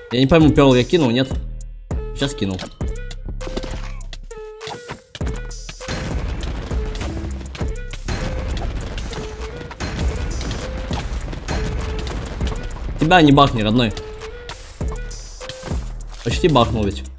Я не пойму, перл я кинул, нет? Сейчас кинул. Тебя не бахни, родной. Почти бахнул ведь.